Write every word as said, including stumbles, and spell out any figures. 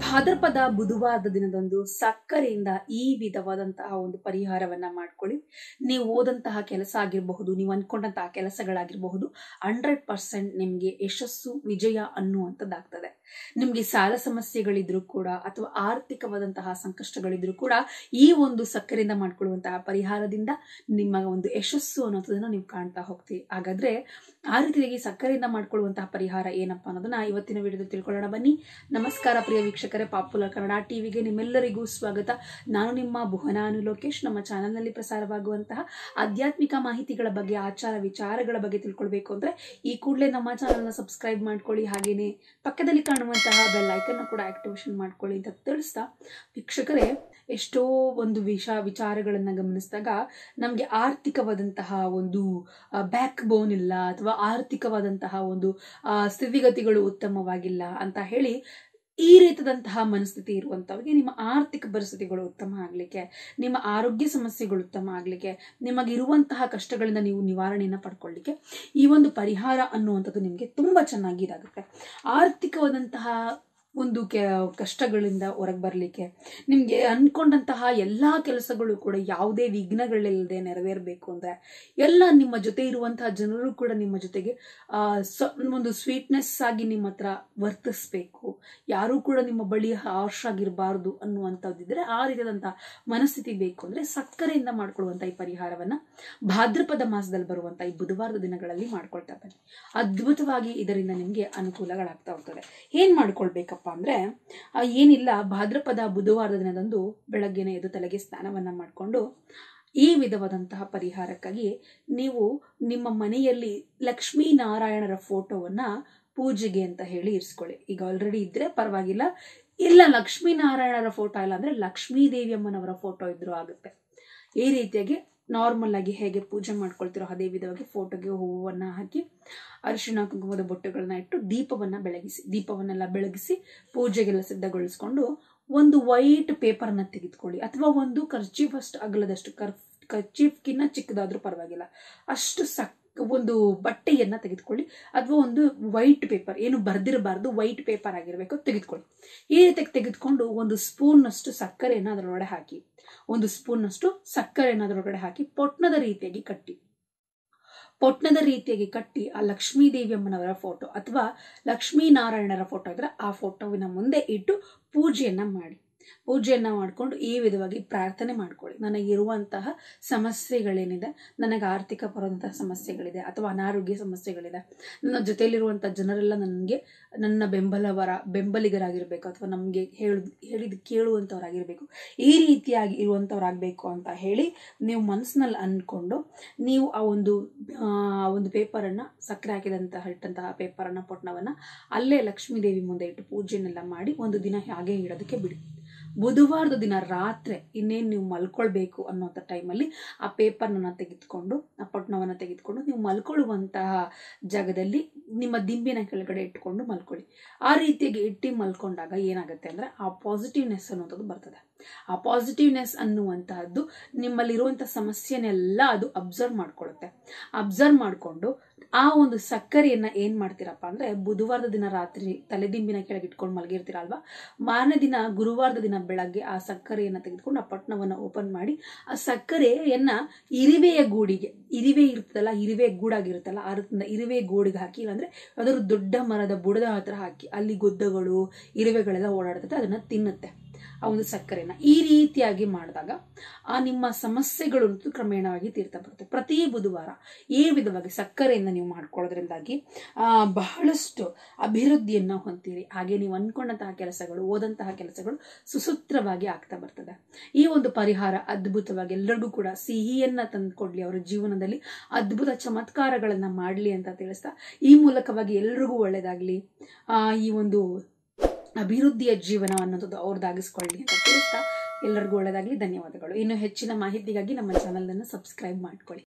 ಭಾದ್ರಪದ ಬುಧವಾರದ ದಿನದಂದು ಸಕ್ಕರೆಯಿಂದ ಈ ವಿಧವಾದಂತಹ ಒಂದು ಪರಿಹಾರವನ್ನ ಮಾಡ್ಕೊಳ್ಳಿ. ನೀವು ಓದಂತಹ ಕೆಲಸ ಆಗಿರಬಹುದು, ನೀವು ಅನ್ಕೊಂಡಂತಹ ಕೆಲಸಗಳಾಗಿರಬಹುದು, ಹಂಡ್ರೆಡ್ ಪರ್ಸೆಂಟ್ ನಿಮ್ಗೆ ಯಶಸ್ಸು ವಿಜಯ ಅನ್ನುವಂಥದ್ದಾಗ್ತದೆ. ನಿಮ್ಗೆ ಸಾಲ ಸಮಸ್ಯೆಗಳಿದ್ರು ಕೂಡ ಅಥವಾ ಆರ್ಥಿಕವಾದಂತಹ ಸಂಕಷ್ಟಗಳಿದ್ರು ಕೂಡ ಈ ಒಂದು ಸಕ್ಕರೆಯಿಂದ ಮಾಡ್ಕೊಳ್ಳುವಂತಹ ಪರಿಹಾರದಿಂದ ನಿಮ್ಮ ಒಂದು ಯಶಸ್ಸು ಅನ್ನೋದನ್ನ ನೀವು ಕಾಣ್ತಾ ಹೋಗ್ತೀವಿ. ಹಾಗಾದ್ರೆ ಆ ರೀತಿಯಾಗಿ ಸಕ್ಕರೆಯಿಂದ ಮಾಡ್ಕೊಳ್ಳುವಂತಹ ಪರಿಹಾರ ಏನಪ್ಪಾ ಅನ್ನೋದನ್ನ ಇವತ್ತಿನ ವಿಡಿಯೋದಲ್ಲಿ ತಿಳ್ಕೊಳ್ಳೋಣ ಬನ್ನಿ. ನಮಸ್ಕಾರ ಪ್ರಿಯ ವೀಕ್ಷಕರೇ, ಪಾಪ್ಯುಲರ್ ಕನ್ನಡ ಟಿವಿಗೆ ನಿಮ್ಮೆಲ್ಲರಿಗೂ ಸ್ವಾಗತ. ನಾನು ನಿಮ್ಮ ಭುವನಾನು ಲೋಕೇಶ್. ನಮ್ಮ ಚಾನೆಲ್ ನಲ್ಲಿ ಪ್ರಸಾರವಾಗುವಂತಹ ಆಧ್ಯಾತ್ಮಿಕ ಮಾಹಿತಿಗಳ ಬಗ್ಗೆ, ಆಚಾರ ವಿಚಾರಗಳ ಬಗ್ಗೆ ತಿಳ್ಕೊಳ್ಬೇಕು ಅಂದ್ರೆ ಈ ಕೂಡಲೇ ನಮ್ಮ ಚಾನೆಲ್ ನ ಸಬ್ಸ್ಕ್ರೈಬ್ ಮಾಡ್ಕೊಳ್ಳಿ. ಹಾಗೇನೆ ಪಕ್ಕದಲ್ಲಿ ಕಾಣುವಂತಹ ಬೆಲ್ ಐಕನ್ ಕೂಡ ಆಕ್ಟಿವೇಶನ್ ಮಾಡ್ಕೊಳ್ಳಿ ಅಂತ ತಿಳಿಸ್ತಾ, ವೀಕ್ಷಕರೇ, ಎಷ್ಟೋ ಒಂದು ವಿಷ ವಿಚಾರಗಳನ್ನ ಗಮನಿಸಿದಾಗ ನಮ್ಗೆ ಆರ್ಥಿಕವಾದಂತಹ ಒಂದು ಬ್ಯಾಕ್ ಬೋನ್ ಇಲ್ಲ ಅಥವಾ ಆರ್ಥಿಕವಾದಂತಹ ಒಂದು ಸ್ಥಿತಿಗತಿಗಳು ಉತ್ತಮವಾಗಿಲ್ಲ ಅಂತ ಹೇಳಿ ಈ ರೀತಿಯಾದಂತಹ ಮನಸ್ಥಿತಿ ಇರುವಂತವ್ರಿಗೆ ನಿಮ್ಮ ಆರ್ಥಿಕ ಪರಿಸ್ಥಿತಿಗಳು ಉತ್ತಮ ಆಗ್ಲಿಕ್ಕೆ, ನಿಮ್ಮ ಆರೋಗ್ಯ ಸಮಸ್ಯೆಗಳು ಉತ್ತಮ ಆಗ್ಲಿಕ್ಕೆ, ನಿಮಗಿರುವಂತಹ ಕಷ್ಟಗಳಿಂದ ನೀವು ನಿವಾರಣೆಯನ್ನ ಪಡ್ಕೊಳ್ಳಿಕ್ಕೆ ಈ ಒಂದು ಪರಿಹಾರ ಅನ್ನುವಂಥದ್ದು ನಿಮ್ಗೆ ತುಂಬಾ ಚೆನ್ನಾಗಿ ಇದಾಗುತ್ತೆ. ಆರ್ಥಿಕವಾದಂತಹ ಒಂದು ಕೆ ಕಷ್ಟಗಳಿಂದ ಹೊರಗೆ ಬರ್ಲಿಕ್ಕೆ, ನಿಮ್ಗೆ ಅನ್ಕೊಂಡಂತಹ ಎಲ್ಲಾ ಕೆಲಸಗಳು ಕೂಡ ಯಾವುದೇ ವಿಘ್ನಗಳಿಲ್ಲದೆ ನೆರವೇರಬೇಕು ಅಂದ್ರೆ, ಎಲ್ಲ ನಿಮ್ಮ ಜೊತೆ ಇರುವಂತಹ ಜನರು ಕೂಡ ನಿಮ್ಮ ಜೊತೆಗೆ ಆ ಒಂದು ಸ್ವೀಟ್ನೆಸ್ ಆಗಿ ನಿಮ್ಮ ಹತ್ರ ವರ್ತಿಸ್ಬೇಕು, ಯಾರು ಕೂಡ ನಿಮ್ಮ ಬಳಿ ಹಾರ್ಶ್ ಆಗಿರಬಾರ್ದು ಅನ್ನುವಂಥದ್ದಿದ್ರೆ ಆ ರೀತಿಯಾದಂತಹ ಮನಸ್ಥಿತಿ ಬೇಕು ಅಂದ್ರೆ ಸಕ್ಕರೆಯಿಂದ ಮಾಡ್ಕೊಳ್ಳುವಂತ ಈ ಪರಿಹಾರವನ್ನ ಭಾದ್ರಪದ ಮಾಸದಲ್ಲಿ ಬರುವಂತ ಈ ಬುಧವಾರದ ದಿನಗಳಲ್ಲಿ ಮಾಡ್ಕೊಳ್ತಾ ಬನ್ನಿ. ಅದ್ಭುತವಾಗಿ ಇದರಿಂದ ನಿಮ್ಗೆ ಅನುಕೂಲಗಳಾಗ್ತಾ ಹೋಗ್ತದೆ. ಏನ್ ಮಾಡ್ಕೊಳ್ಬೇಕಪ್ಪ ಅಂದ್ರೆ ಏನಿಲ್ಲ, ಭಾದ್ರಪದ ಬುಧವಾರದ ದಿನದಂದು ಬೆಳಗ್ಗೆನೆ ಎದ್ದು ತಲೆಗೆ ಸ್ನಾನವನ್ನ ಮಾಡಿಕೊಂಡು ಈ ವಿಧವಾದಂತಹ ಪರಿಹಾರಕ್ಕಾಗಿ ನೀವು ನಿಮ್ಮ ಮನೆಯಲ್ಲಿ ಲಕ್ಷ್ಮೀ ನಾರಾಯಣರ ಫೋಟೋವನ್ನ ಪೂಜೆಗೆ ಅಂತ ಹೇಳಿ ಇರಿಸ್ಕೊಳ್ಳಿ. ಈಗ ಆಲ್ರೆಡಿ ಇದ್ರೆ ಪರವಾಗಿಲ್ಲ, ಇಲ್ಲ ಲಕ್ಷ್ಮೀ ನಾರಾಯಣರ ಫೋಟೋ ಇಲ್ಲ ಅಂದ್ರೆ ಲಕ್ಷ್ಮೀ ದೇವಿ ಅಮ್ಮನವರ ಫೋಟೋ ಇದ್ರೂ ಆಗುತ್ತೆ. ಈ ರೀತಿಯಾಗಿ ನಾರ್ಮಲ್ ಆಗಿ ಹೇಗೆ ಪೂಜೆ ಮಾಡ್ಕೊಳ್ತಿರೋ ಅದೇ ವಿಧವಾಗಿ ಫೋಟೋಗೆ ಹೂವನ್ನ ಹಾಕಿ ಅರಿಶಿಣ ಕುಂಕುಮದ ಬೊಟ್ಟುಗಳನ್ನ ಇಟ್ಟು ದೀಪವನ್ನ ಬೆಳಗಿಸಿ ದೀಪವನ್ನೆಲ್ಲ ಬೆಳಗಿಸಿ ಪೂಜೆಗೆಲ್ಲ ಸಿದ್ಧಗೊಳಿಸ್ಕೊಂಡು ಒಂದು ವೈಟ್ ಪೇಪರ್ನ ತೆಗೆದುಕೊಳ್ಳಿ, ಅಥವಾ ಒಂದು ಕರ್ಚೀಫ್ ಅಷ್ಟು ಅಗಲದಷ್ಟು ಕರ್ ಕರ್ಚೀಫ್ಕಿನ್ನ ಚಿಕ್ಕದಾದ್ರೂ ಪರವಾಗಿಲ್ಲ ಅಷ್ಟು ಸಕ್ ಒಂದು ಬಟ್ಟೆಯನ್ನ ತೆಗೆದುಕೊಳ್ಳಿ, ಅಥವಾ ಒಂದು ವೈಟ್ ಪೇಪರ್, ಏನು ಬರ್ದಿರಬಾರ್ದು, ವೈಟ್ ಪೇಪರ್ ಆಗಿರ್ಬೇಕು, ತೆಗೆದುಕೊಳ್ಳಿ. ಈ ರೀತಿಯಾಗಿ ತೆಗೆದುಕೊಂಡು ಒಂದು ಸ್ಪೂನ್ ಅಷ್ಟು ಸಕ್ಕರೆಯನ್ನ ಅದರೊಳಗಡೆ ಹಾಕಿ ಒಂದು ಸ್ಪೂನ್ ಅಷ್ಟು ಸಕ್ಕರೆಯನ್ನ ಅದರೊಳಗಡೆ ಹಾಕಿ ಪೊಟ್ನದ ರೀತಿಯಾಗಿ ಕಟ್ಟಿ ಪೊಟ್ನದ ರೀತಿಯಾಗಿ ಕಟ್ಟಿ ಆ ಲಕ್ಷ್ಮೀ ದೇವಿ ಅಮ್ಮನವರ ಫೋಟೋ ಅಥವಾ ಲಕ್ಷ್ಮೀ ನಾರಾಯಣರ ಫೋಟೋ ಇದ್ರೆ ಆ ಫೋಟೋವಿನ ಮುಂದೆ ಇಟ್ಟು ಪೂಜೆಯನ್ನ ಮಾಡಿ ಪೂಜೆಯನ್ನ ಮಾಡ್ಕೊಂಡು ಈ ವಿಧವಾಗಿ ಪ್ರಾರ್ಥನೆ ಮಾಡ್ಕೊಳ್ಳಿ. ನನಗಿರುವಂತಹ ಸಮಸ್ಯೆಗಳೇನಿದೆ, ನನಗೆ ಆರ್ಥಿಕ ಪರದಂತಹ ಸಮಸ್ಯೆಗಳಿದೆ ಅಥವಾ ಅನಾರೋಗ್ಯ ಸಮಸ್ಯೆಗಳಿದೆ, ನನ್ನ ಜೊತೆಯಲ್ಲಿರುವಂತಹ ಜನರೆಲ್ಲ ನನಗೆ ನನ್ನ ಬೆಂಬಲವರ ಬೆಂಬಲಿಗರಾಗಿರ್ಬೇಕು ಅಥವಾ ನಮ್ಗೆ ಹೇಳ ಹೇಳಿದ್ ಕೇಳುವಂತವ್ರಾಗಿರ್ಬೇಕು, ಈ ರೀತಿಯಾಗಿ ಇರುವಂತವ್ರಾಗ್ಬೇಕು ಅಂತ ಹೇಳಿ ನೀವು ಮನಸ್ಸಿನಲ್ಲಿ ಅನ್ಕೊಂಡು ನೀವು ಆ ಒಂದು ಆ ಒಂದು ಪೇಪರನ್ನ, ಸಕ್ಕರೆ ಹಾಕಿದಂತಹ ಇಟ್ಟಂತಹ ಪೇಪರನ್ನ, ಪೊಟ್ನವನ್ನ ಅಲ್ಲೇ ಲಕ್ಷ್ಮೀ ದೇವಿ ಮುಂದೆ ಇಟ್ಟು ಪೂಜೆನೆಲ್ಲ ಮಾಡಿ ಒಂದು ದಿನ ಹಾಗೆ ಇಡೋದಕ್ಕೆ ಬಿಡಿ. ಬುಧವಾರದ ದಿನ ರಾತ್ರಿ ಇನ್ನೇನು ನೀವು ಮಲ್ಕೊಳ್ಬೇಕು ಅನ್ನೋಂಥ ಟೈಮಲ್ಲಿ ಆ ಪೇಪರ್ನ ತೆಗೆದುಕೊಂಡು ಆ ಪೊಟ್ನವನ್ನ ತೆಗೆದುಕೊಂಡು ನೀವು ಮಲ್ಕೊಳ್ಳುವಂತಹ ಜಾಗದಲ್ಲಿ ನಿಮ್ಮ ದಿಂಬಿನ ಕೆಳಗಡೆ ಇಟ್ಕೊಂಡು ಮಲ್ಕೊಳ್ಳಿ. ಆ ರೀತಿಯಾಗಿ ಇಟ್ಟು ಮಲ್ಕೊಂಡಾಗ ಏನಾಗುತ್ತೆ ಅಂದ್ರೆ ಆ ಪಾಸಿಟಿವ್ನೆಸ್ ಅನ್ನೋದು ಬರ್ತದೆ. ಆ ಪಾಸಿಟಿವ್ನೆಸ್ ಅನ್ನುವಂತಹದ್ದು ನಿಮ್ಮಲ್ಲಿರುವಂತಹ ಸಮಸ್ಯೆನೆಲ್ಲ ಅದು ಅಬ್ಸರ್ವ್ ಮಾಡ್ಕೊಳ್ಳುತ್ತೆ. ಅಬ್ಸರ್ವ್ ಮಾಡ್ಕೊಂಡು ಆ ಒಂದು ಸಕ್ಕರೆಯನ್ನ ಏನ್ ಮಾಡ್ತೀರಪ್ಪ ಅಂದ್ರೆ, ಬುಧವಾರದ ದಿನ ರಾತ್ರಿ ತಲೆದಿಂಬಿನ ಕೆಳಗೆ ಇಟ್ಕೊಂಡು ಮಲಗಿರ್ತೀರಲ್ವಾ, ಮಾರನೇ ದಿನ ಗುರುವಾರದ ದಿನ ಬೆಳಗ್ಗೆ ಆ ಸಕ್ಕರೆಯನ್ನ ತೆಗೆದುಕೊಂಡು ಆ ಪಟ್ನವನ್ನ ಓಪನ್ ಮಾಡಿ ಆ ಸಕ್ಕರೆಯನ್ನ ಇರಿವೆಯ ಗೂಡಿಗೆ, ಇರಿವೆ ಇರ್ತದಲ್ಲ, ಇರಿವೆ ಗೂಡಾಗಿರುತ್ತಲ್ಲ, ಆ ಇರಿವೆ ಗೂಡಿಗೆ ಹಾಕಿ, ಇಲ್ಲಾಂದ್ರೆ ಅದರ ದೊಡ್ಡ ಮರದ ಬುಡದ ಹತ್ರ ಹಾಕಿ, ಅಲ್ಲಿ ಗುದ್ದಗಳು ಇರುವೆಗಳೆಲ್ಲ ಓಡಾಡ್ತದೆ, ಅದನ್ನ ತಿನ್ನುತ್ತೆ ಆ ಒಂದು ಸಕ್ಕರೆನ. ಈ ರೀತಿಯಾಗಿ ಮಾಡಿದಾಗ ಆ ನಿಮ್ಮ ಸಮಸ್ಯೆಗಳು ಕ್ರಮೇಣವಾಗಿ ತೀರ್ತಾ ಬರುತ್ತೆ. ಪ್ರತಿ ಬುಧವಾರ ಈ ವಿಧವಾಗಿ ಸಕ್ಕರೆಯಿಂದ ನೀವು ಮಾಡ್ಕೊಳ್ಳೋದ್ರಿಂದಾಗಿ ಆ ಬಹಳಷ್ಟು ಅಭಿವೃದ್ಧಿಯನ್ನ ಹೊಂದ್ತೀರಿ. ಹಾಗೆ ನೀವು ಅನ್ಕೊಂಡಂತಹ ಕೆಲಸಗಳು, ಓದಂತಹ ಕೆಲಸಗಳು ಸುಸೂತ್ರವಾಗಿ ಆಗ್ತಾ ಬರ್ತದೆ. ಈ ಒಂದು ಪರಿಹಾರ ಅದ್ಭುತವಾಗಿ ಎಲ್ಲರಿಗೂ ಕೂಡ ಸಿಹಿಯನ್ನ ತಂದ್ಕೊಡ್ಲಿ, ಅವರ ಜೀವನದಲ್ಲಿ ಅದ್ಭುತ ಚಮತ್ಕಾರಗಳನ್ನ ಮಾಡ್ಲಿ ಅಂತ ತಿಳಿಸ್ತಾ, ಈ ಮೂಲಕವಾಗಿ ಎಲ್ರಿಗೂ ಒಳ್ಳೇದಾಗ್ಲಿ, ಆ ಈ ಒಂದು ಅಭಿವೃದ್ಧಿಯ ಜೀವನ ಅನ್ನೋದು ಅವ್ರದ್ದಾಗಿಸ್ಕೊಳ್ಳಿ ಅಂತ ತಿಳಿಸ್ತಾ ಎಲ್ಲರಿಗೂ ಒಳ್ಳೆಯದಾಗಲಿ. ಧನ್ಯವಾದಗಳು. ಇನ್ನು ಹೆಚ್ಚಿನ ಮಾಹಿತಿಗಾಗಿ ನಮ್ಮ ಚಾನಲ್ ಅನ್ನು ಸಬ್ಸ್ಕ್ರೈಬ್ ಮಾಡ್ಕೊಳ್ಳಿ.